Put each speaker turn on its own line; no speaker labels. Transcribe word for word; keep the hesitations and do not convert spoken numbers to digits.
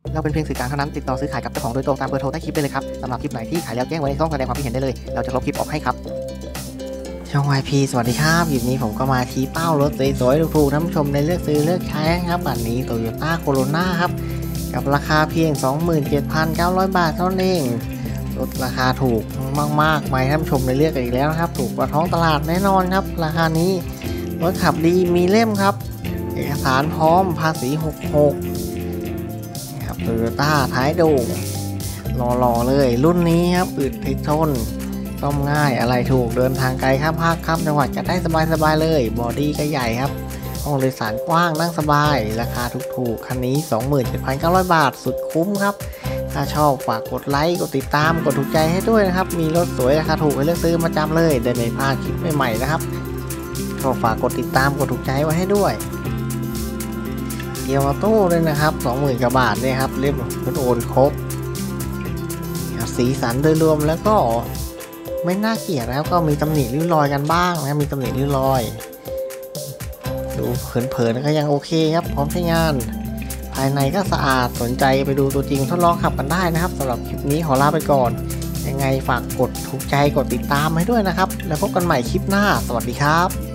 เราเป็นเพียงสื่อกลางเท่านั้นติดต่อซื้อขายกับเจ้าของโดยตรงตามเบอร์โทรใต้คลิปได้เลยครับสำหรับคลิปไหนที่ขายแล้วแจ้งไว้ในช่องแสดงความคิดเห็นได้เลยเราจะลบคลิปออกให้ครับช่อง วาย พี สวัสดีครับคลิปนี้ผมก็มาชี้เป้ารถสวยๆถูกๆท่านผู้ชมในเลือกซื้อเลือกใช้ครับอันนี้ Toyota Corolla ครับกับราคาเพียง สองหมื่นเจ็ดพันเก้าร้อย บาทเท่านั้นเองรถราคาถูกมากๆไหมท่านผู้ชมในเลือกอีกแล้วนะครับถูกกว่าท้องตลาดแน่นอนครับราคานี้รถขับดีมีเล่มครับเอกสารพร้อมภาษีหกสิบหกครับ Toyota ท้ายโด่งหล่อๆเลยรุ่นนี้ครับอึดติดทนซ่อมง่ายอะไรถูกเดินทางไกลข้ามภาคข้ามจังหวัดจะได้สบายๆเลยบอดี้ก็ใหญ่ครับห้องโดยสารกว้างนั่งสบายราคาถูกๆคันนี้ สองหมื่นเจ็ดพันเก้าร้อย บาทสุดคุ้มครับถ้าชอบฝากกดไลค์กดติดตามกดถูกใจให้ด้วยนะครับมีรถสวยราคาถูกให้เลือกซื้อมาจำเลยได้ไม่พลาดคลิปใหม่ๆนะครับชอบฝากกดติดตามกดถูกใจไว้ให้ด้วยเกียร์ออโต้เลยนะครับ สองหมื่น กว่าบาทเนี่ยครับเรียบรถโอนครบสีสันโดยรวมแล้วก็ไม่น่าเกลียดแล้วก็มีตำหนิริ้วรอยกันบ้างนะมีตำหนิริ้วรอยดูเผินๆก็ยังโอเคครับพร้อมใช้งานภายในก็สะอาดสนใจไปดูตัวจริงทดลองขับกันได้นะครับสำหรับคลิปนี้ขอลาไปก่อนยังไงฝากกดถูกใจกดติดตามให้ด้วยนะครับแล้วพบกันใหม่คลิปหน้าสวัสดีครับ